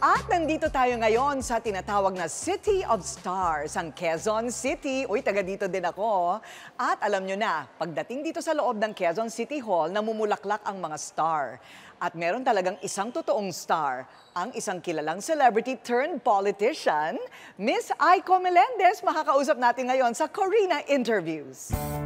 At nandito tayo ngayon sa tinatawag na City of Stars, ang Quezon City. Uy, taga dito din ako. At alam nyo na, pagdating dito sa loob ng Quezon City Hall, namumulaklak ang mga star. At meron talagang isang totoong star, ang isang kilalang celebrity turned politician, Miss Aiko Melendez. Makakausap natin ngayon sa Corina Interviews.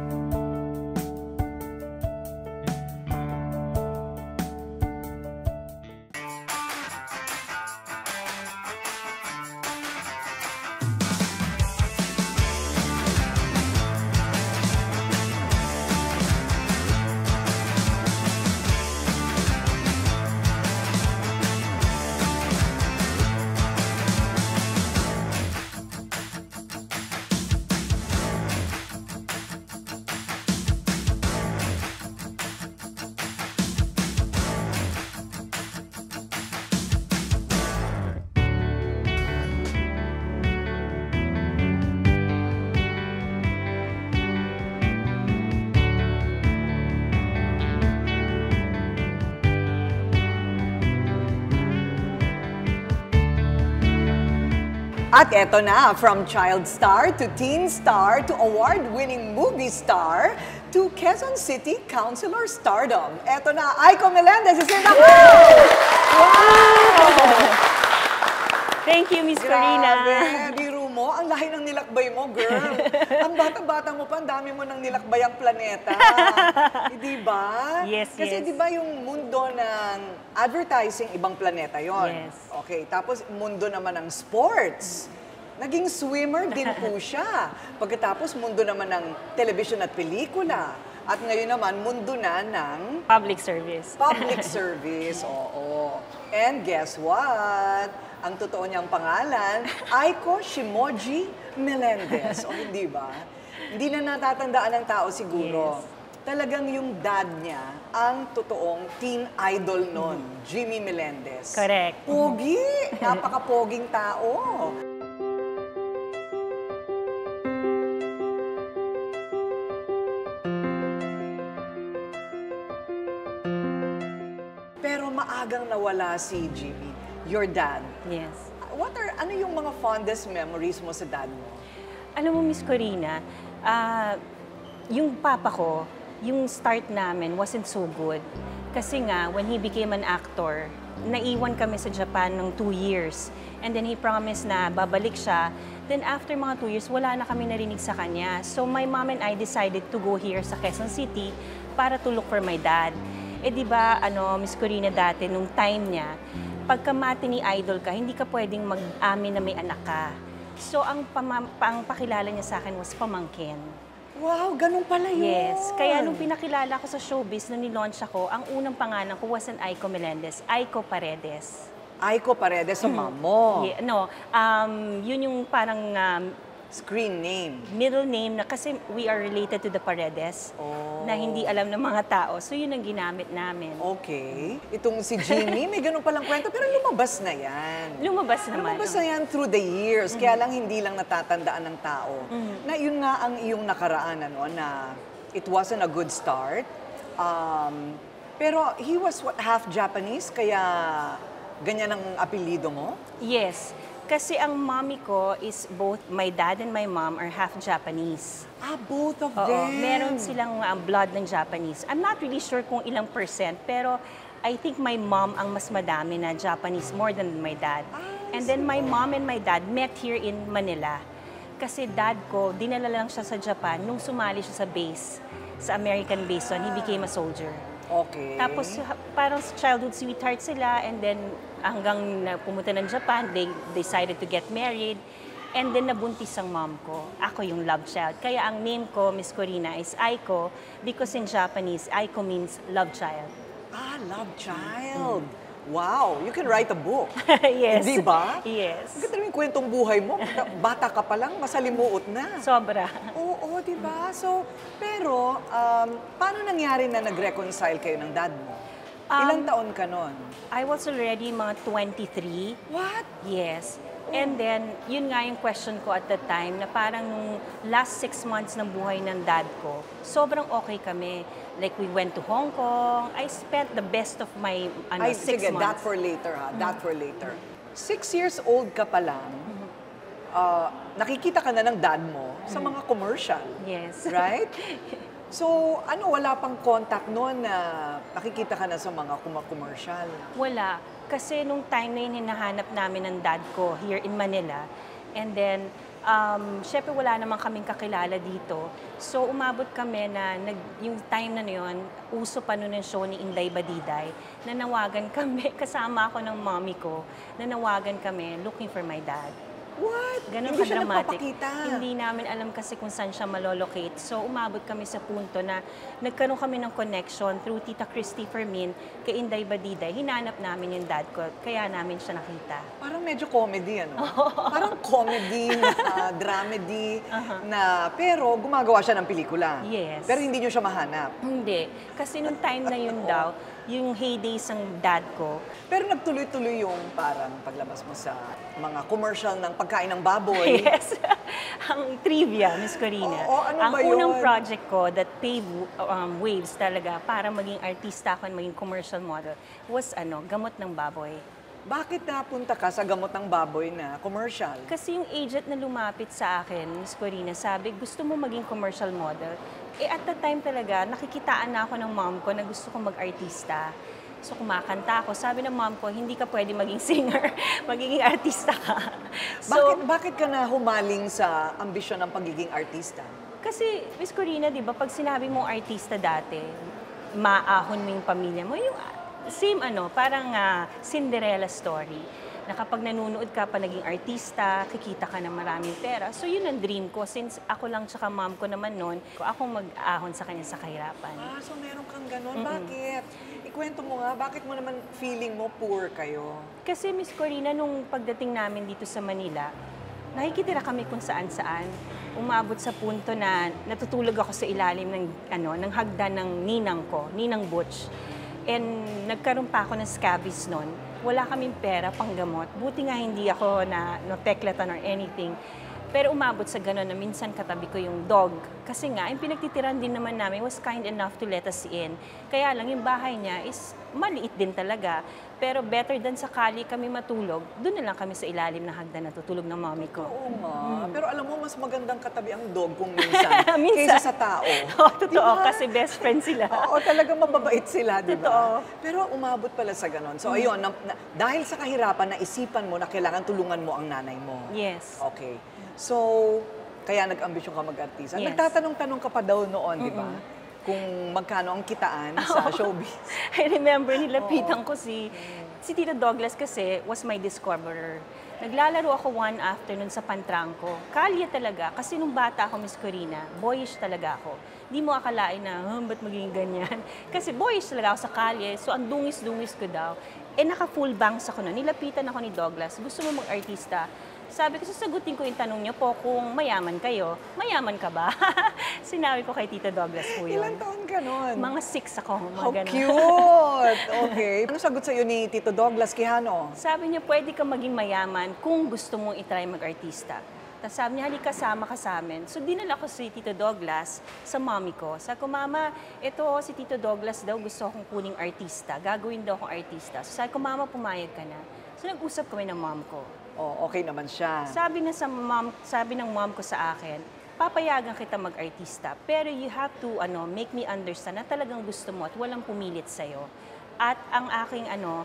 At eto na, from child star to teen star to award-winning movie star to Quezon City Councilor stardom. Eto na, Aiko Melendez is in the house! Wow! Thank you, Miss Corina. Grabe, biro mo, ang lahi ng nilakbay mo, girl. Ang bata-bata mo pa, ang dami mo ng nilakbay ang planeta. Di ba? Yes, Kasi di ba yung mundo ng advertising, ibang planeta yon. Yes. Okay, tapos mundo naman ng sports. Naging swimmer din po siya. Pagkatapos mundo naman ng television at pelikula. At ngayon naman, mundo na ng Public service. public service, oo. And guess what? Ang totoo niyang pangalan, Aiko Shimoji Melendez. O hindi ba? Hindi na natatandaan ng tao siguro. Yes. Talagang yung dad niya, ang totoong teen idol nun, Jimmy Melendez. Correct. Pogi! Napaka-poging tao. Pero maagang nawala si Jimmy, your dad. Yes. Ano yung mga fondest memories mo sa dad mo? Alam mo, Miss Corina, yung papa ko, yung start namin wasn't so good. Kasi nga, when he became an actor, naiwan kami sa Japan ng 2 years. And then he promised na babalik siya. Then after mga 2 years, wala na kami narinig sa kanya. So my mom and I decided to go here sa Quezon City para to look for my dad. Eh di ba, Miss Corina, dati, nung time niya, pagkamati ni idol ka, hindi ka pwedeng mag-amin na may anak ka. So ang pakilala niya sa akin was pamangkin. Wow, ganun pala yun. Yes. Kaya nung pinakilala ko sa showbiz, nung nilaunch ako, ang unang pangalan ko wasn't Aiko Melendez, Aiko Paredes. Aiko Paredes sa mom mo. Yeah, yun yung parang Screen name. middle name na kasi we are related to the Paredes na hindi alam ng mga tao. So yun ang ginamit namin. Okay. Itong si Jimmy, may ganun palang kwento, pero lumabas na yan. Lumabas naman. Lumabas na yan through the years, kaya lang hindi lang natatandaan ng tao. Na yun nga ang iyong nakaraan, na it wasn't a good start. Pero he was half Japanese, kaya ganyan ang apelyido mo? Yes. Kasi ang mommy ko is both, my dad and my mom are half Japanese. Ah, both of Oo, them? meron silang blood ng Japanese. I'm not really sure kung ilang percent, pero I think my mom ang mas madami na Japanese, more than my dad. And then my mom and my dad met here in Manila. Kasi dad ko, dinala lang siya sa Japan nung sumali siya sa base, sa American base, he became a soldier. Okay. Tapos parang childhood sweetheart sila, and then hanggang pumunta ng Japan, they decided to get married. And then nabuntis ang mom ko. Ako yung love child. Kaya ang name ko, Miss Corina, is Aiko because in Japanese, Aiko means love child. Ah, love child. Wow, you can write a book. Yes. Di ba? Yes. Ang ganda rin yung kwentong buhay mo. Bata ka pa lang, masalimuot na. Sobra. Oo, di ba? So, pero, paano nangyari na nag-reconcile kayo ng dad mo? Ilang taon ka nun? I was already mga 23. What? Yes. And then, yun nga yung question ko at the time, na parang nung last 6 months ng buhay ng dad ko, sobrang okay kami. Like, we went to Hong Kong. I spent the best of my 6 Sige, months. that for later ha. That for later. 6 years old ka pa lang, nakikita ka na ng dad mo sa mga commercial. Yes. Right? So, wala pang contact noon na nakikita ka na sa mga commercial? Wala. Kasi nung time na yun, hinahanap namin ng dad ko here in Manila. And then, syempre wala naman kaming kakilala dito. So, umabot kami na, yung time na yun, uso pa nun yung show ni Inday Badiday, nanawagan kami, kasama ako ng mommy ko, nanawagan kami looking for my dad. What? Ganun Hindi siya ka-dramatic. nagpapakita? Hindi namin alam kasi kung saan siya malolocate. So, umabot kami sa punto na nagkaroon kami ng connection through Tita Christy Fermin kay Inday Badiday. Hinanap namin yung dad ko, kaya namin siya nakita. Parang medyo comedy, Parang comedy, dramedy, pero gumagawa siya ng pelikula. Yes. Pero hindi niyo siya mahanap. Hindi. Kasi nung time na yun daw, yung heydays ng dad ko, Pero nagtuloy-tuloy yung parang paglabas mo sa mga commercial ng pagkain ng baboy. yes, ang trivia, Miss Corina. Oo, ano ang ba unang yun? project ko that paved waves talaga para maging artista ako and maging commercial model was gamot ng baboy. Bakit napunta ka sa gamot ng baboy na commercial? Kasi yung agent na lumapit sa akin, Miss Corina, sabi, gusto mo maging commercial model? At the time talaga, nakikitaan na ako ng mom ko na gusto kong mag-artista. So kumakanta ako. Sabi ng mom ko, hindi ka pwede maging singer, magiging artista ka. Bakit ka na humaling sa ambisyon ng pagiging artista? Kasi, Miss Corina, di ba, pag sinabi mong artista dati, maahon mo yung pamilya mo, yung same parang Cinderella story. Na kapag nanonood ka pa naging artista, kikita ka ng maraming pera. So yun ang dream ko. Since ako lang tsaka mom ko naman noon, ako mag-ahon sa kanya sa kahirapan. So meron kang ganon. Bakit? Ikwento mo nga, bakit mo naman feeling mo poor kayo? Kasi Miss Corina, nung pagdating namin dito sa Manila, nakikitira kami kung saan-saan. Umabot sa punto na natutulog ako sa ilalim ng hagdan ng ninang ko, Ninang Butch. And nagkaroon pa ako ng scabies noon. Wala kaming pera panggamot. Buti nga hindi ako na teklatan or anything. Pero umabot sa gano'n na minsan katabi ko yung dog. Kasi nga, yung pinagtitiran din naman namin was kind enough to let us in. Kaya lang, yung bahay niya is maliit din talaga. Pero better than sakali kami matulog, doon na lang kami sa ilalim ng hagdan na tutulog ng mommy ko. Oo nga. Pero alam mo, mas magandang katabi ang dog kung minsan, Minsan. kaysa sa tao. Oo, totoo, Diba? kasi best friend sila. Oo, talagang mababait sila, di ba? Totoo. Pero umabot pala sa ganon. So ayun, dahil sa kahirapan, naisipan mo na kailangan tulungan mo ang nanay mo. Yes. Okay. So, kaya nag-ambisyon ka mag-artista. Yes. Nagtatanong-tanong ka pa daw noon, di ba? Kung magkano ang kitaan sa showbiz. I remember nilapitan ko si Tito Douglas kasi was my discoverer. Naglalaro ako one afternoon sa Pantrangko. Kalye talaga. Kasi nung bata ako, Miss Corina, boyish talaga ako. Di mo akalain na, ba't maging ganyan? Kasi boyish talaga ako sa kalye. So, ang dungis-dungis ko daw. Naka-full bangs ako na. Nilapitan ako ni Douglas. Gusto mo mag-artista? Sabi ko, sasagutin ko yung tanong niyo po kung mayaman kayo. Mayaman ka ba? Sinabi ko kay Tito Douglas po yun. Ilang taon ka nun? Mga 6 ako. Mga How ganun. cute! Okay. Ano sagot sa'yo ni Tito Douglas Quijano? Sabi niya, pwede ka maging mayaman kung gusto mong itry mag-artista. Tapos sabi niya, halika, kasama ka sa amin. So dinala ko si Tito Douglas sa mommy ko. Sabi ko, Mama, ito si Tito Douglas daw gusto akong kuning artista. Gagawin daw akong artista. So sabi ko, Mama, pumayag ka na. So nag-usap kami ng mom ko. Oh, okay naman siya. Sabi ng mom ko sa akin, papayagan kita mag-artista, pero you have to make me understand na talagang gusto mo at walang pumilit sa'yo. At ang aking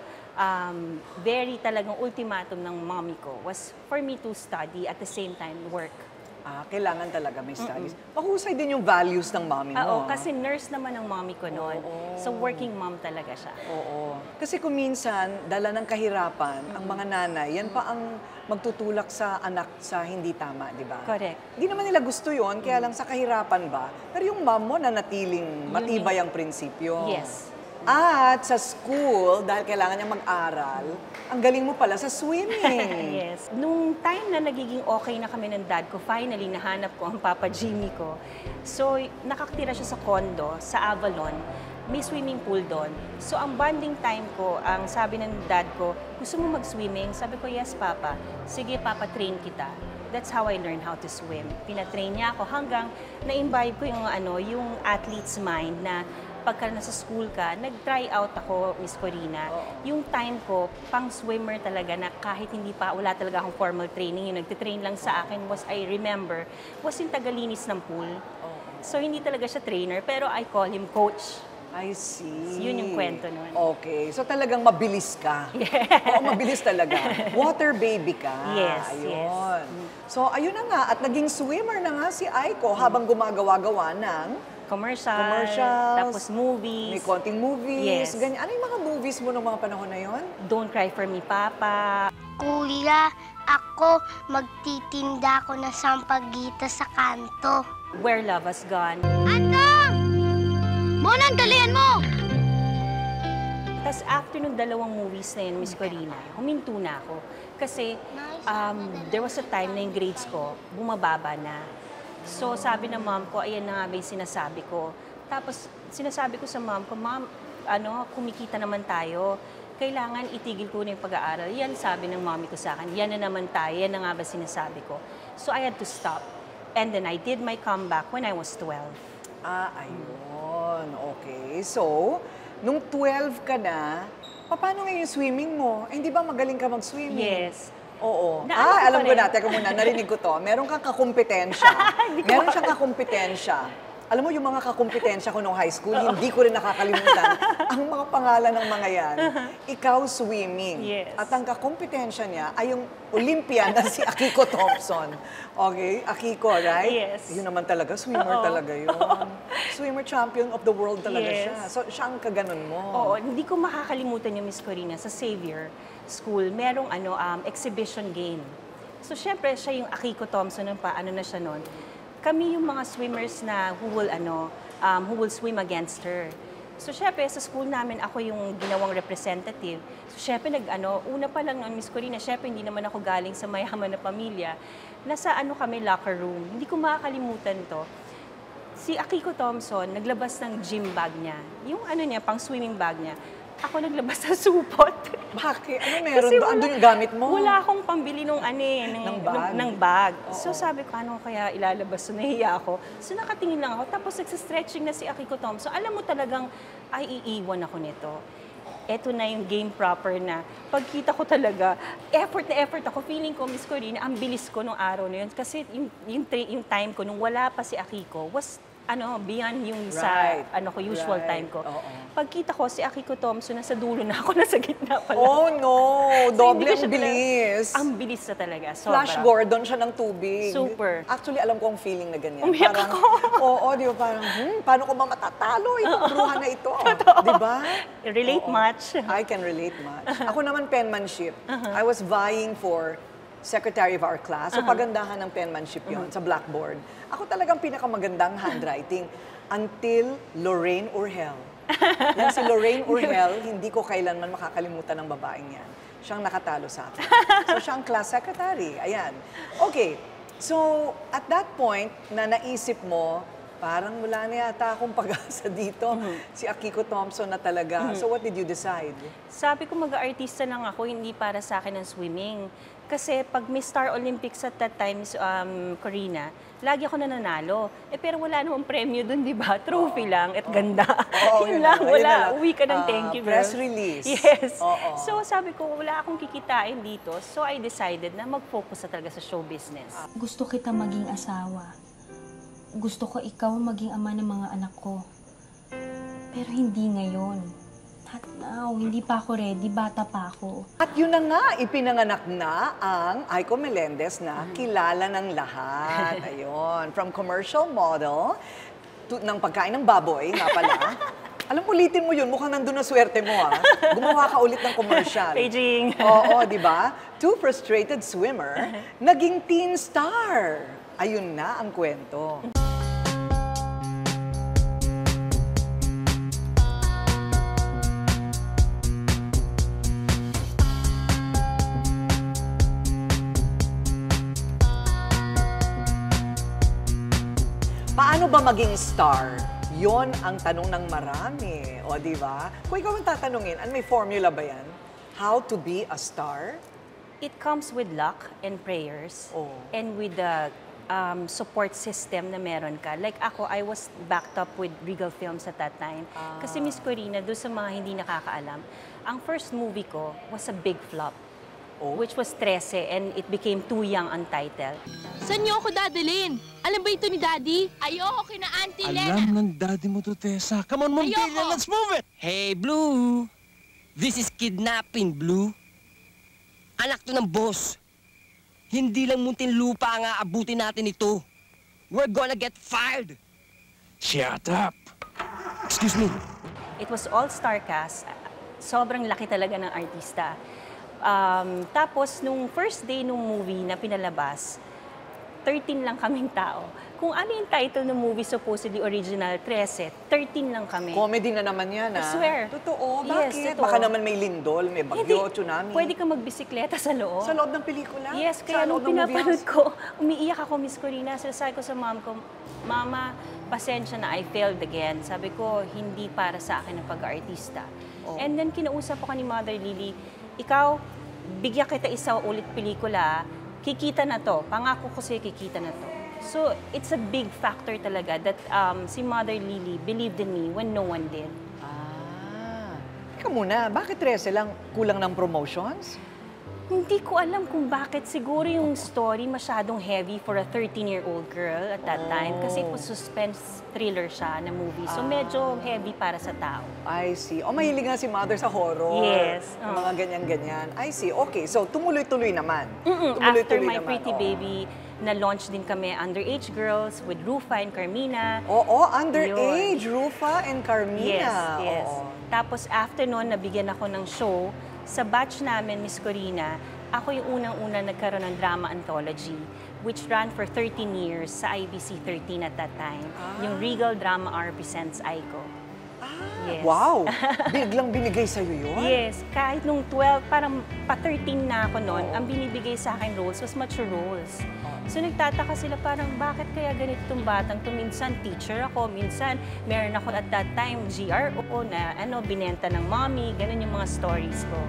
very talagang ultimatum ng mommy ko was for me to study at the same time work. Kailangan talaga may studies. Mahusay din yung values ng mommy mo. Oo, kasi nurse naman ang mommy ko noon. So working mom talaga siya. Oo. Kasi kung minsan, dala ng kahirapan, ang mga nanay, yan pa ang magtutulak sa anak sa hindi tama, di ba? Correct. Hindi naman nila gusto yon, kaya lang sa kahirapan ba? Pero yung mom mo na natiling matibay ang prinsipyo. Yes. At sa school, dahil kailangan niya mag-aral, ang galing mo pala sa swimming. Yes. Nung time na nagiging okay na kami ng dad ko, finally nahanap ko ang Papa Jimmy ko. So, nakakatira siya sa condo, sa Avalon. May swimming pool doon. So, ang bonding time ko, ang sabi ng dad ko, gusto mo mag-swimming? Sabi ko, yes, Papa. Sige, Papa, train kita. That's how I learned how to swim. Pinatrain niya ako hanggang na-imbibe ko yung athlete's mind na pagka nasa school ka, nag-try out ako, Miss Corina. Yung time ko, pang swimmer talaga na kahit wala talaga akong formal training, yung nagtitrain lang sa akin was, I remember, was yung tagalinis ng pool. So hindi talaga siya trainer, pero I call him coach. I see. Yun yung kwento nun. Okay. So talagang mabilis ka. Oo, mabilis talaga. Water baby ka. Yes, Ayun. yes. So ayun na nga. At naging swimmer na nga si Aiko habang gumagawa-gawa ng Commercials, tapos movies. may konting movies. Yes. Ganyan. Ano yung mga movies mo nung mga panahon na yon? Don't Cry For Me, Papa. Kuya, ako magtitinda ako ng sampagita sa kanto. Where Love Has Gone. Atang! Monang, dalian mo! Tapos after nung dalawang movies na yun, Miss Corina, huminto na ako. Kasi there was a time na yung grades ko, bumababa na. So sabi ng mom ko, ayan na nga ba yung sinasabi ko. Tapos sinasabi ko sa mom ko, Mom, kumikita naman tayo. Kailangan itigil ko na yung pag-aaral. Yan sabi ng mommy ko sa akin, yan na naman tayo, yan na nga ba sinasabi ko. So I had to stop. And then I did my comeback when I was 12. Ayun. Okay. So, nung 12 ka na, paano ngayon yung swimming mo? Eh, hindi ba magaling ka mag-swimming? Yes. Oo. Naalala ko Alam pa ko rin. na. Teka muna, narinig ko to. Meron kang kakumpetensya. Meron siyang kakumpetensya. Alam mo, yung mga kakumpetensya ko nung high school, hindi ko rin nakakalimutan ang mga pangalan ng mga yan. Ikaw, swimming. Yes. At ang kakumpetensya niya ay yung Olympian na si Akiko Thompson. Okay? Akiko, right? Yes. Yun naman talaga, swimmer talaga yun. Swimmer champion of the world talaga Yes. siya. So, siya ang kaganon mo. Oo, hindi ko makakalimutan yung Miss Corina sa Xavier School. Merong exhibition game. So, syempre, siya yung Akiko Thompson, ano na siya noon. Kami yung mga swimmers na who will swim against her. So, syempre, sa school namin, ako yung ginawang representative. So, syempre, una pa lang noon, Miss Corina, syempre, hindi naman ako galing sa mayaman na pamilya. Nasa kami, locker room. Hindi ko makakalimutan to. Si Akiko Thompson, naglabas ng gym bag niya. Yung niya, pang swimming bag niya. Ako naglabas ng supot. Bakit? Ano meron Kasi doon? Andun yung gamit mo? Wala akong pambili ng bag. ng bag. Oo. So sabi ko, ano kaya ilalabas? So nahiya ako. So nakatingin lang ako. Tapos nagsa-stretching na si Akiko Thompson. Alam mo talagang, ay iiwan ako nito. Eto na yung game proper na. Pagkita ko talaga, effort na effort ako. Feeling ko, Miss Corina, ang bilis ko nung araw na yun. Kasi yung time ko, nung wala pa si Akiko, was beyond yung sa usual time ko. Oo. Pagkita ko, si Akiko Thompson, nasa dulo na ako, nasa gitna pala. Oh no! So, Doble hindi ko ang siya bilis. Ang bilis na talaga. Sobra. Flash Gordon siya ng tubig. Super. Actually, alam ko ang feeling na ganyan. Umiyak Parang, ako. Oo, di ba? Parang, paano ko ba matatalo itong bruha na ito? Di ba? Relate Oo. much. I can relate much. Ako naman, penmanship. I was vying for secretary of our class. So, pagandahan ng penmanship yon sa blackboard. Ako talagang pinakamagandang handwriting until Lorraine Urgel. Yan si Lorraine Urgel, hindi ko kailanman makakalimutan ng babaeng yan. Siyang nakatalo sa akin. So, siya ang class secretary. Ayan. Okay. So, at that point, na naisip mo, parang wala na yata akong pag-asa dito. Si Akiko Thompson na talaga. So, what did you decide? Sabi ko, mag-artista lang ako, hindi para sa akin ang swimming. Kasi pag Miss Star Olympics at that time, Corina, lagi ako nananalo. Pero wala namang premyo dun, di ba? Trophy lang at ganda. Oo, yun yun lang, na, wala. yun na lang. Uwi ka ng thank you, girl. Press release. Yes. Oo. So sabi ko, wala akong kikitain dito. So I decided na mag-focus na talaga sa show business. Gusto kita maging asawa. Gusto ko ikaw maging ama ng mga anak ko. Pero hindi ngayon. Not now. Hindi pa ako ready. Bata pa ako. At yun na nga, ipinanganak na ang Aiko Melendez na kilala ng lahat. Ayun, from commercial model ng pagkain ng baboy, nga pala. Alam, ulitin mo yun, mukhang nandun na swerte mo, ha? Gumawa ka ulit ng commercial. Paging. Oo, di ba? To frustrated swimmer, naging teen star. Ayun na ang kwento. Paano ba maging star? Yon ang tanong ng marami. O, di ba? Kung ikaw ang tatanungin, may formula ba yan? How to be a star? It comes with luck and prayers Oh. and with the support system na meron ka. Like ako, I was backed up with Regal Films at that time. Kasi Miss Corina, doon sa mga hindi nakakaalam, ang first movie ko was a big flop. Which was 13 and it became Too Young Untitled. Saan niyo ako dadalhin? Alam ba ito ni Daddy? Ayoko kina Auntie Lena. Alam ng daddy mo to, Tessa. Come on, Montilla, Ayoko. let's move it! Hey, Blue! This is kidnapping, Blue. Anak to ng boss. Hindi lang muntin lupa ang aabutin natin ito. We're gonna get fired. Shut up! Excuse me. It was all-star cast. Sobrang laki talaga ng artista. Tapos, nung first day nung movie na pinalabas, 13 lang kaming tao. Kung ano yung title ng movie, supposedly original, 13, 13 lang kami. Comedy na naman yan, I swear. Totoo? Yes, Bakit? totoo. Baka naman may lindol, may bagyo, tsunami. Pwede ka magbisikleta sa loob. Sa loob ng pelikula? Yes, Sa kaya nung loob ng movie pinapanood house? ko, umiiyak ako, Miss Corina. Sabi ko sa mom ko, Mama, pasensya na, I failed again. Sabi ko, hindi para sa akin ang pag-artista. And then kinausap ako ni Mother Lily, ikaw, bigyan kita isa ulit pelikula, kikita na to. Pangako ko sa'yo, kikita na to. So, it's a big factor talaga that si Mother Lily believed in me when no one did. Teka muna, bakit 13 lang? Kulang ng promotions? Hindi ko alam kung bakit. Siguro yung story masyadong heavy for a 13-year-old girl at that time. Kasi it was suspense thriller siya na movie. So medyo heavy para sa tao. I see. Mahilig nga si Mother sa horror. Yes. Mga ganyan-ganyan. I see. Okay, so tumuloy-tuloy naman. After My naman, Pretty oo. Baby, na-launch din kami Underage Girls with Rufa and Carmina. Oo, underage, Rufa and Carmina. Yes. Oo. Tapos after noon, nabigyan ako ng show. Sa batch namin, Miss Corina, ako yung unang-una nagkaroon ng drama anthology, which ran for 13 years sa IBC 13 at that time. Yung Regal Drama Hour presents Aiko. Yes. Wow! Biglang binigay sa'yo yun? Yes. Kahit nung 12, parang pa-13 na ako noon, ang binibigay sa akin roles was mature roles. So nagtataka sila parang, bakit kaya ganito itong batang to? Minsan teacher ako, minsan meron ako at that time GRO na binenta ng mommy, ganun yung mga stories ko.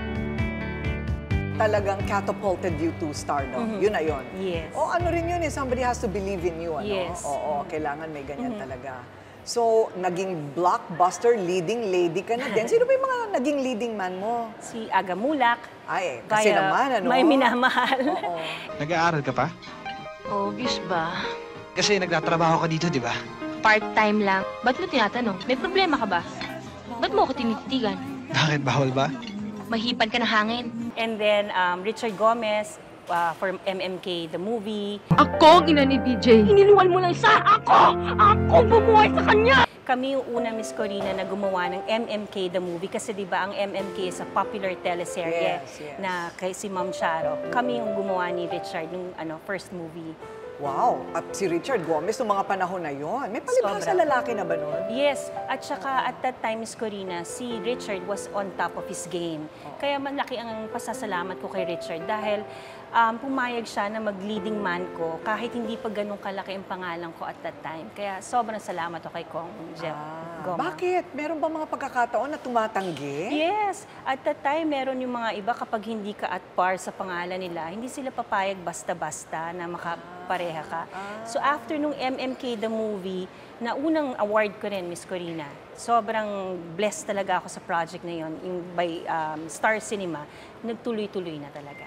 Talagang catapulted you to stardom. Yun na yun. Yes. O ano rin yun eh, somebody has to believe in you. Ano? Yes. Oo, kailangan may ganyan talaga. So, naging blockbuster leading lady ka na din. Sino ba yung mga naging leading man mo? Si Aga Mulak. Ay, kasi via naman, ano? May Minamahal. Oo. Nag-aaral ka pa? Obvious ba? Kasi nagtatrabaho ka dito, di ba? Part-time lang. Ba't mo tinatanong? May problema ka ba? Ba't mo ako tinititigan? Bakit? Bawal ba? Mahipad ka ng hangin. And then Richard Gomez for MMK, the movie. Ako ang ina ni DJ. Iniluwal mo lang sa ako! Ako bumuhay sa kanya! Kami yung una, Miss Corina, na gumawa ng MMK, the movie. Kasi di ba ang MMK is a popular teleserye Yes. na kay si Ma'am Charo. Kami yung gumawa ni Richard nung first movie. Wow! At si Richard Gomez, noong mga panahon na yon, may palibhasa Sobra. lalaki na ba nun? Yes, at saka at that time, Miss Corina, si Richard was on top of his game. Kaya malaki ang pasasalamat ko kay Richard dahil pumayag siya na mag-leading man ko kahit hindi pa ganun kalaki ang pangalan ko at that time. Kaya sobrang salamat ako kay Kong Jeff Goma. Bakit? Meron ba mga pagkakataon na tumatanggi? Yes. At that time, meron yung mga iba kapag hindi ka at par sa pangalan nila, hindi sila papayag basta-basta na makapareha ka. So after nung MMK the movie, na unang award ko rin, Miss Corina, sobrang blessed talaga ako sa project na yon, yung by Star Cinema, nagtuloy-tuloy na talaga.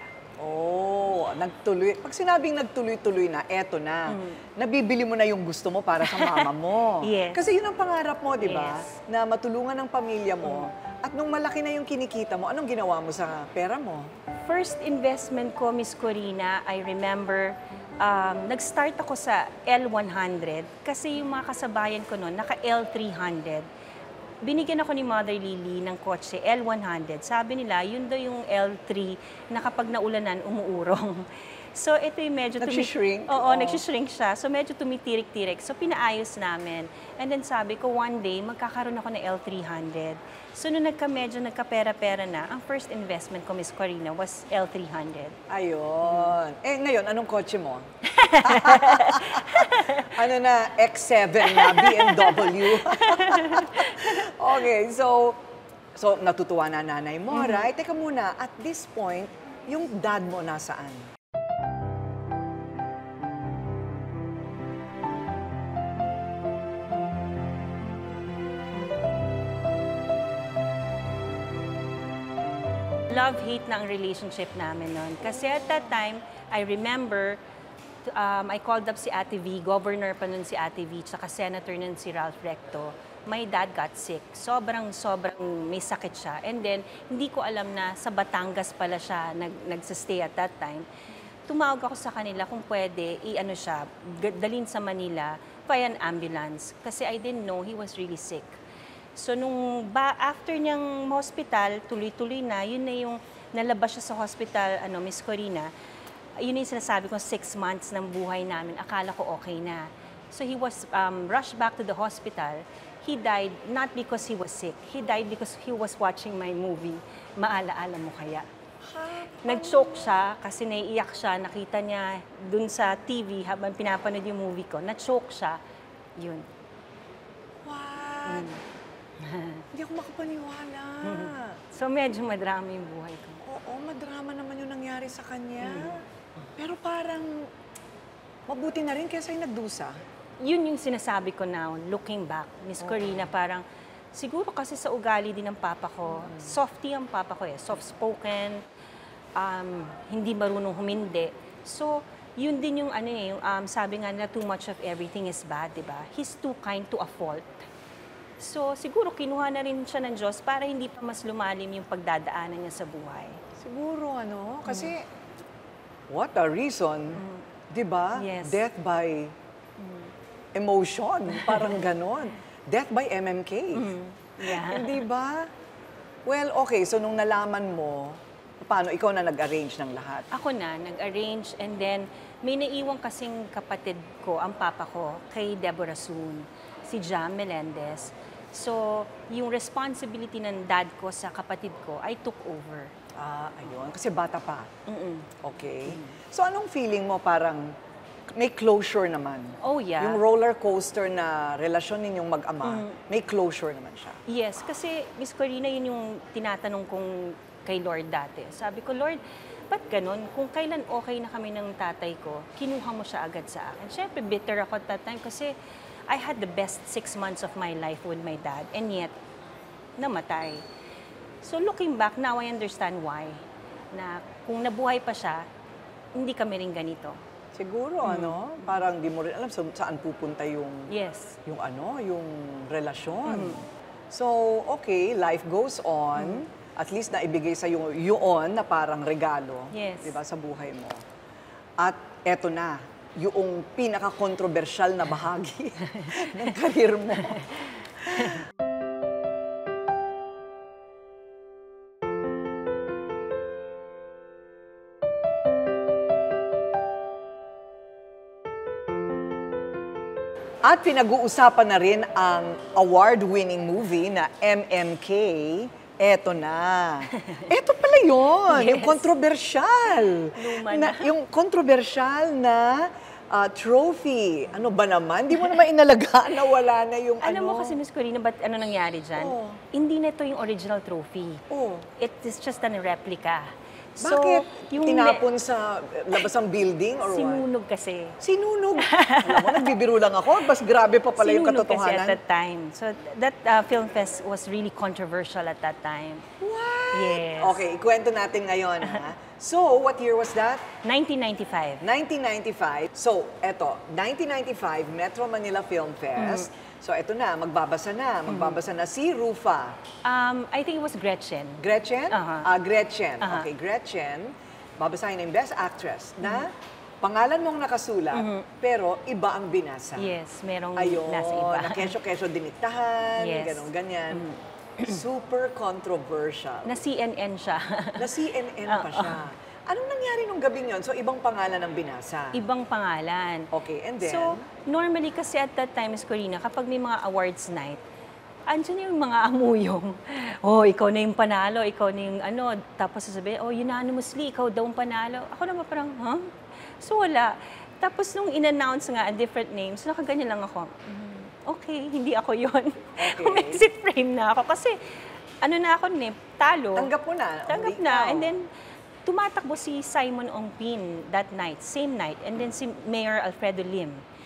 Oh, nagtuloy. Pag sinabing nagtuloy-tuloy na, eto na. Nabibili mo na yung gusto mo para sa mama mo. Yes. Kasi yun ang pangarap mo, di ba? Yes. Na matulungan ng pamilya mo. At nung malaki na yung kinikita mo, anong ginawa mo sa pera mo? First investment ko, Miss Corina, I remember, nag-start ako sa L100 kasi yung mga kasabayan ko noon, naka L300. Binigyan ako ni Mother Lily ng kotse, L100. Sabi nila, yun daw yung L3 na kapag naulanan, umuurong. So, ito yung medyo... Nagsishrink? Oo, nagsishrink siya. So, medyo tumitirik-tirik. So, pinaayos namin. And then sabi ko, one day, magkakaroon ako ng L300. So, nung medyo nagkapera-pera na, ang first investment ko, Miss Corina, was L300. Ayun. Eh, ngayon, anong kotse mo? Ano na, X7 na, BMW. Okay, so natutuwa na nanay mo, right? Teka muna, at this point, yung dad mo nasaan? love-hate na ang relationship namin noon. Kasi at that time, I remember, I called up si Ate V, governor pa nun si Ate V, tsaka senator nun si Ralph Recto. My dad got sick. Sobrang may sakit siya. And then, hindi ko alam na sa Batangas pala siya nagsistay at that time. Tumawag ako sa kanila kung pwede, dalhin sa Manila via an ambulance. Kasi I didn't know he was really sick. So after niyang hospital, tuloy-tuloy na, yun na yung nalabas siya sa hospital, Miss Corina, yun yung sinasabi ko, 6 months ng buhay namin, akala ko okay na. So he was rushed back to the hospital. He died not because he was sick, he died because he was watching my movie, Maalaala Mo Kaya. Nag-choke siya kasi naiiyak siya, nakita niya dun sa TV habang pinapanood yung movie ko, na-choke siya, yun. What? Hindi ako makapaniwala. So medyo madrama yung buhay ko. Oo, madrama naman yung nangyari sa kanya. Pero parang mabuti na rin kaysa yung nagdusa. Yun yung sinasabi ko now, looking back, Miss Corina, parang siguro kasi sa ugali din ng papa ko, softy ang papa ko soft-spoken, hindi marunong humindi. So, yun din yung sabi nga nila, too much of everything is bad, di ba? He's too kind to a fault. So, siguro kinuha na rin siya ng Diyos para hindi pa mas lumalim yung pagdadaanan niya sa buhay. Siguro, kasi what a reason, di ba? Yes. Death by emotion, parang ganon. Death by MMK. Yeah. Hindi ba? Well, okay, so nung nalaman mo, paano ikaw na nag-arrange ng lahat? Ako na, nag-arrange, and then may naiwang kasing kapatid ko, ang papa ko, kay Deborah Soon, si Jam Melendez. So, yung responsibility ng dad ko sa kapatid ko, I took over. Ah, ayun. Kasi bata pa. Okay. So, anong feeling mo parang may closure naman? Oh, yeah. Yung roller coaster na relasyon ninyong mag-ama, may closure naman siya. Yes, kasi Miss Corina, yun yung tinatanong kong kay Lord dati. Sabi ko, Lord, ba't ganun? Kung kailan okay na kami ng tatay ko, kinuha mo siya agad sa akin. Siyempre, bitter ako at that time kasi I had the best 6 months of my life with my dad, and yet, namatay. So looking back, now I understand why. Na kung nabuhay pa siya, hindi kami rin ganito. Siguro, parang di mo rin alam saan pupunta yung, Yes. yung relasyon. So, okay, life goes on. At least naibigay sa yun na parang regalo, Yes. di ba, sa buhay mo. At eto na, yung pinaka-controversial na bahagi ng karir mo. At pinag-uusapan na rin ang award-winning movie na MMK. Eto na. Eto pala yun. Yes. Yung controversial. Luma na. Yung controversial na trophy. Ano ba naman? Di mo naman inalagaan na wala na yung Alam mo kasi, Miss Corina, ba't ano nangyari dyan? Oh. Hindi na ito yung original trophy. Oh. It is just a replica. Bakit? yung Tinapon sa labas ng building or what? sinunog kasi. Sinunog. Alam mo, nagbibiro lang ako. Bas grabe pa pala yung Sinunog kasi katotohanan. at that time. So that film fest was really controversial at that time. What? Yes. Okay, ikwento natin ngayon, ha? So, what year was that? 1995. 1995. So, eto, 1995, Metro Manila Film Fest. So, eto na, magbabasa na. Magbabasa na si Rufa. I think it was Gretchen. Gretchen? Aha. Gretchen. Aha. Okay, Gretchen. Babasahin ng Best Actress na pangalan mong nakasulat, pero iba ang binasa. Yes, merong Ayun, nasa iba. na kesyo-kesyo diniktahan, Yes. ganon, ganyan. Super controversial. Na CNN siya. Na CNN pa siya. Anong nangyari nung gabing yon? So, ibang pangalan ang binasa. Ibang pangalan. Okay, and then? So, normally kasi at that time, Miss Corina, kapag may mga awards night, andyan yung mga amuyong, oh, ikaw na yung panalo, ikaw na yung ano, tapos sasabihin, oh, unanimously, ikaw daw ang panalo. Ako naman parang, huh? So, wala. Tapos nung in-announce nga, different names, nakaganyan lang ako. Okay, hindi ako yon. Okay. Exit frame na ako. Kasi, ano na ako, talo. Tanggap mo na. Tanggap Hindi na. ikaw. And then, tumatakbo si Simon Ongpin that night, same night. And then si Mayor Alfredo Lim.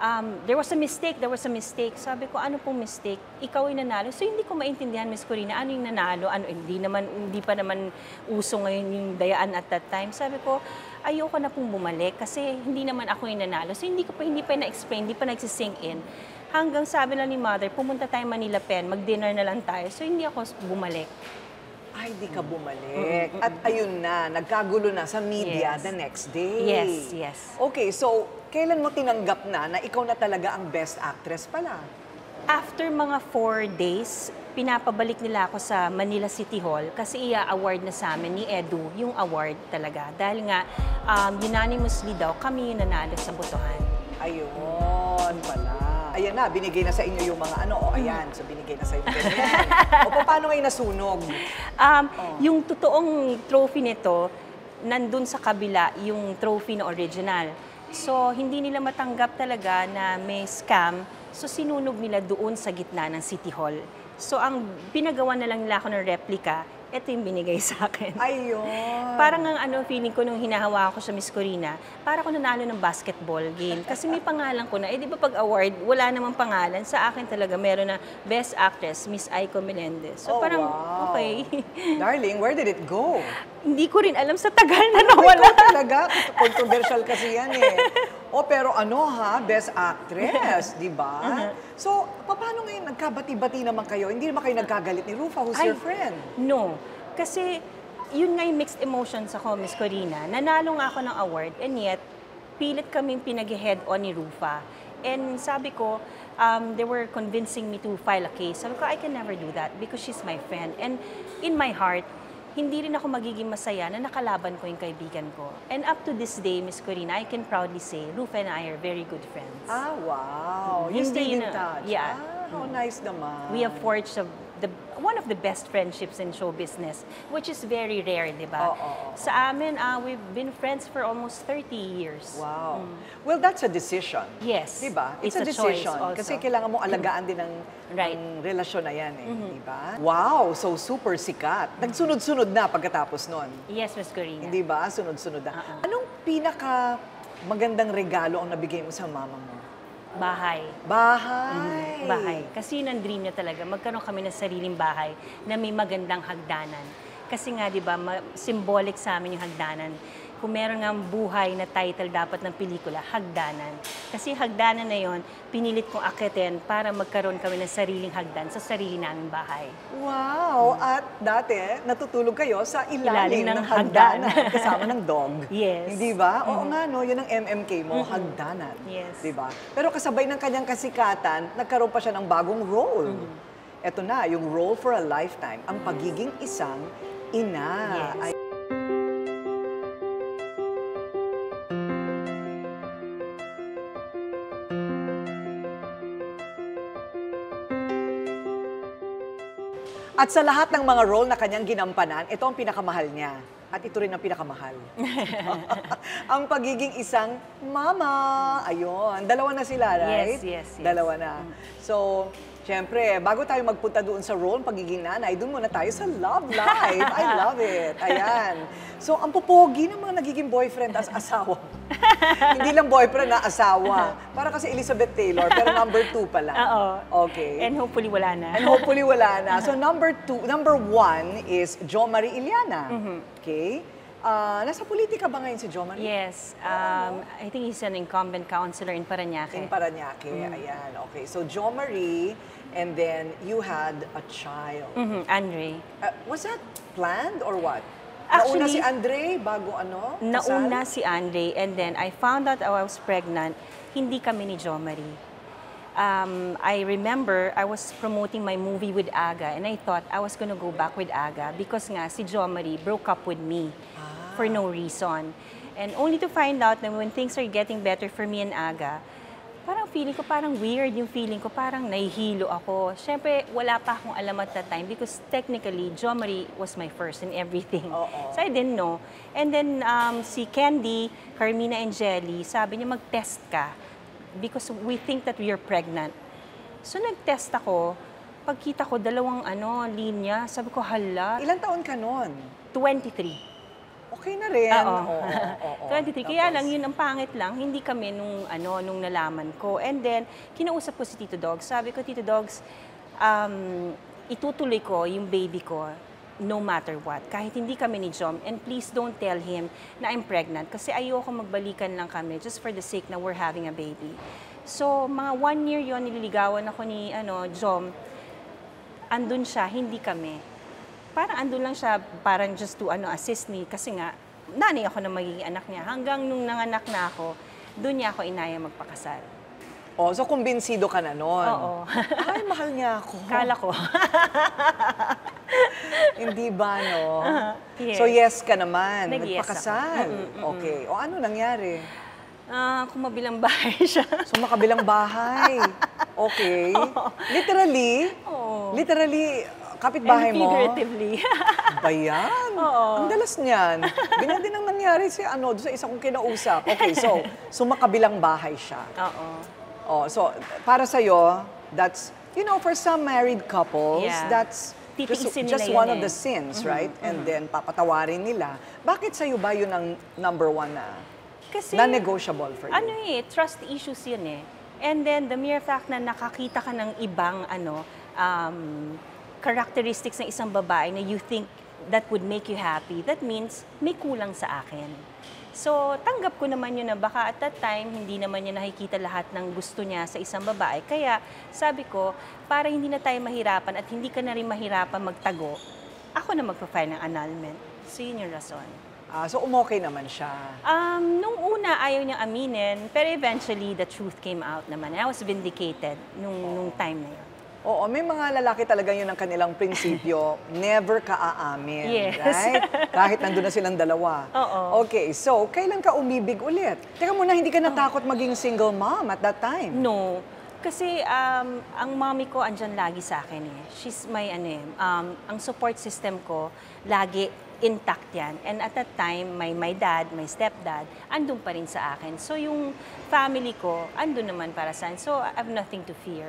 there was a mistake. Sabi ko, ano pong mistake? Ikaw yung nanalo. So hindi ko maintindihan, Miss Corina, ano yung nanalo? Ano, hindi pa naman uso ngayon yung dayaan at that time. Sabi ko, ayoko na pong bumalik kasi hindi naman ako yung nanalo. So hindi pa na-explain, hindi pa nagsisink in. Hanggang sabi lang ni Mother, pumunta tayo Manila Pen, mag-dinner na lang tayo. So hindi ako bumalik. Ay, di ka bumalik. At ayun na, nagkagulo na sa media Yes. the next day. Yes. Okay, so kailan mo tinanggap na ikaw na talaga ang best actress pala? After mga 4 days, pinapabalik nila ako sa Manila City Hall kasi i-award na sa amin ni Edu yung award talaga. Dahil nga, unanimously daw kami yung nanalo sa botohan. Ayun pala. Ayan na, binigay na sa inyo yung mga ano. O, ayan. So, binigay na sa inyo ganyan. O, paano kayo nasunog? Yung totoong trophy nito, nandun sa kabila yung trophy na original. So, hindi nila matanggap talaga na may scam. So, sinunog nila doon sa gitna ng City Hall. So, ang pinagawa na lang nila ako ng replica, ito yung binigay sa akin. Ayun. Parang ang feeling ko nung hinahawakan ko sa Miss Corina, para ko nanalo ng basketball game. Kasi may pangalan ko na. Eh, di ba pag award, wala namang pangalan. Sa akin talaga, meron na Best Actress, Miss Aiko Melendez. So parang, wow. okay. Darling, where did it go? Hindi ko rin alam sa tagal na nawala. Ikaw talaga, controversial kasi yan eh. O, pero ano ha, Best Actress, di ba? So, paano ngayon nagkabati-bati naman kayo? Hindi naman kayo nagkagalit ni Rufa, who's your friend? No. Kasi, yun nga yung mixed emotions ako, Miss Corina. Nanalo nga ako ng award, and yet, pilit kaming pinag-head on ni Rufa. And sabi ko, they were convincing me to file a case. Sabi ko, I can never do that because she's my friend. And in my heart, hindi rin ako magiging masaya na nakalaban ko yung kaibigan ko. And up to this day, Miss Corina, I can proudly say, Rufa and I are very good friends. Ah, wow. You Hindi stayed in na- touch. yeah. Ah, how nice naman. We have forged one of the best friendships in show business, which is very rare, di ba? Oo. Sa amin, we've been friends for almost 30 years. Wow. Well, that's a decision. Yes. Di ba? It's a a choice decision. also. Kasi kailangan mo alagaan din ang, Right. ang relasyon na yan eh. Di ba? Wow, so super sikat. Nagsunod-sunod na pagkatapos nun. Yes, Miss Corina. Hindi ba? Sunod-sunod na. Anong pinaka magandang regalo ang nabigay mo sa mama mo? Bahay. Bahay. Bahay. Kasi yun ang dream niya talaga. Magkaroon kami ng sariling bahay na may magandang hagdanan. Kasi nga, di ba, symbolic sa amin yung hagdanan. Kung meron nga buhay na title dapat ng pelikula, hagdanan. Kasi hagdanan na yon, pinilit kong akitin para magkaroon kami ng sariling hagdan sa sarili naming bahay. Wow! At dati, natutulog kayo sa ilalim Ilalim ng ng hagdanan hagdanan. kasama ng dog. Yes. Hindi ba? Oo nga, no? Yun ang MMK mo, hagdanan. Yes. Di ba? Pero kasabay ng kanyang kasikatan, nagkaroon pa siya ng bagong role. Ito na, yung role for a lifetime, ang pagiging isang ina. Yes. Ay, At sa lahat ng mga role na kanyang ginampanan, ito ang pinakamahal niya. At ito rin ang pinakamahal. Ang pagiging isang mama. Ayun. Dalawa na sila, right? Yes. Dalawa na. So, syempre, bago tayo magpunta doon sa role, pagiging nanay, doon muna tayo sa love life. I love it. Ayan. So, ang pupogi ng mga nagiging boyfriend as asawa. Hindi lang boyfriend na asawa. Para kasi Elizabeth Taylor, pero number 2 pala. Oo. Okay. And hopefully wala na. And hopefully wala na. So number 1 is Jo Marie Iliana. Okay? Nasa politika ba ngayon si Jo Marie? Yes. I think he's an incumbent councilor in Parañaque. In Parañaque. Ayan. Okay. So Jo Marie, and then you had a child. Andre. Was that planned or what? Nauna Actually, si Andre bago ano? kasal? Nauna si Andre, and then I found out I was pregnant. Hindi kami ni Jo Marie. I remember I was promoting my movie with Aga, and I thought I was gonna go back with Aga because nga si Jo Marie broke up with me for no reason. And only to find out that when things are getting better for me and Aga, parang feeling ko parang weird yung feeling ko, parang nahihilo ako. Siyempre, wala pa akong alam at that time because technically, Jo Marie was my first in everything. So I didn't know. And then si Candy, Carmina and Jelly, sabi niya mag-test ka because we think that we are pregnant. So nag-test ako, pagkita ko dalawang linya, sabi ko hala, Ilang taon ka nun? 23. O Okay na rin. Oo. Oo. 23. Kaya Tapos? lang, yun ang pangit lang, hindi kami nung nalaman ko. And then, kinausap ko si Tito Dogs. Sabi ko, Tito Dogs, itutuloy ko yung baby ko no matter what. Kahit hindi kami ni Jom. And please don't tell him na I'm pregnant. Kasi ayoko magbalikan lang kami just for the sake na we're having a baby. So, mga 1 year yon nililigawan ako ni Jom. Andun siya, hindi kami. Parang andun lang siya, parang just to assist me. Kasi nga, nanay ako na magiging anak niya. Hanggang nung nanganak na ako, doon niya ako inaya magpakasal. Oh, so kumbinsido ka na nun? Oo. Ay, mahal niya ako. Kala ko. Hindi ba, no? Yes. So yes ka naman, Nag-yes nagpakasal. ako. Okay. O ano nangyari? Kumabilang bahay siya. So makabilang bahay. Okay. Literally? Oo. Literally, kapitbahay And mo? figuratively. Ba yan? Oo. Ang dalas niyan. Ganyan din ang nangyari doon sa isa kong kinausap. Okay, so makabilang bahay siya. Oo. Oh, so para sa'yo, that's, for some married couples, Yeah. that's Titiisin nila just yun one of eh. the sins, right? And then papatawarin nila. Bakit sa'yo ba yun ang number one na Kasi, non-negotiable for you? trust issues yun eh. And then, the mere fact na nakakita ka ng ibang, characteristics ng isang babae na you think that would make you happy, that means may kulang sa akin. So, tanggap ko naman yun na baka at that time, hindi naman niya nakikita lahat ng gusto niya sa isang babae. Kaya, sabi ko, para hindi na tayo mahirapan at hindi ka na rin mahirapan magtago, ako na magpa-file ng annulment. So, yun yung rason. So umokay naman siya. Nung una, ayaw niyang aminin, pero eventually, the truth came out naman. I was vindicated nung time na yun. Oo, may mga lalaki talaga yun ang kanilang prinsipyo, never ka aamin, Yes. right? Kahit nandun na silang dalawa. Oo. Okay, so kailan ka umibig ulit? Teka muna, hindi ka natakot maging single mom at that time? No. Kasi ang mommy ko andyan lagi sa akin eh. She's my ang support system ko lagi intact yan. And at that time, my dad, my stepdad, andun pa rin sa akin. So yung family ko, andun naman para sa akin. So I have nothing to fear.